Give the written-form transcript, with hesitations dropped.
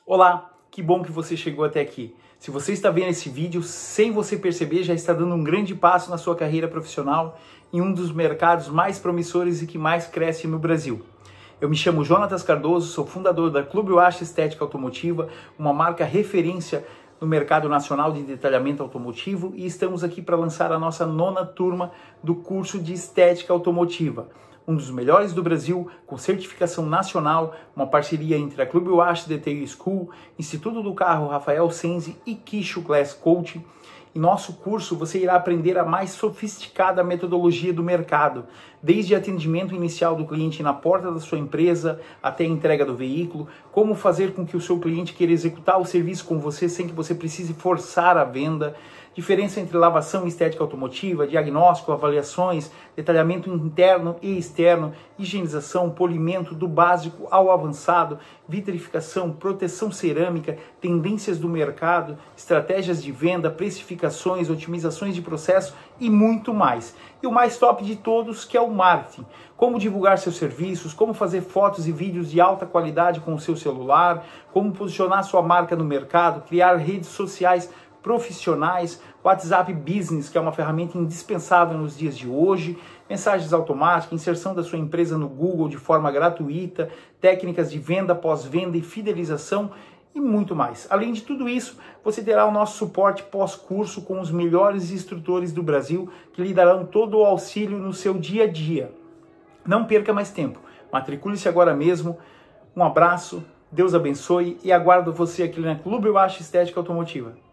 Olá, que bom que você chegou até aqui. Se você está vendo esse vídeo, sem você perceber, já está dando um grande passo na sua carreira profissional em um dos mercados mais promissores e que mais cresce no Brasil. Eu me chamo Jonatas Cardoso, sou fundador da Clube UASH Estética Automotiva, uma marca referência no mercado nacional de detalhamento automotivo, e estamos aqui para lançar a nossa 9ª turma do curso de Estética Automotiva. Um dos melhores do Brasil, com certificação nacional, uma parceria entre a Clube UASH DTI School, Instituto do Carro Rafael Senzi e Kisho Class Coach. Em nosso curso você irá aprender a mais sofisticada metodologia do mercado, desde atendimento inicial do cliente na porta da sua empresa até a entrega do veículo, como fazer com que o seu cliente queira executar o serviço com você sem que você precise forçar a venda, diferença entre lavação e estética automotiva, diagnóstico, avaliações, detalhamento interno e externo, higienização, polimento do básico ao avançado, vitrificação, proteção cerâmica, tendências do mercado, estratégias de venda, precificações, otimizações de processo e muito mais. E o mais top de todos, que é o marketing. Como divulgar seus serviços, como fazer fotos e vídeos de alta qualidade com o seu celular, como posicionar sua marca no mercado, criar redes sociais profissionais, WhatsApp Business, que é uma ferramenta indispensável nos dias de hoje, mensagens automáticas, inserção da sua empresa no Google de forma gratuita, técnicas de venda, pós-venda e fidelização e muito mais. Além de tudo isso, você terá o nosso suporte pós-curso com os melhores instrutores do Brasil que lhe darão todo o auxílio no seu dia a dia. Não perca mais tempo, matricule-se agora mesmo. Um abraço, Deus abençoe e aguardo você aqui na Clube UASH Estética Automotiva.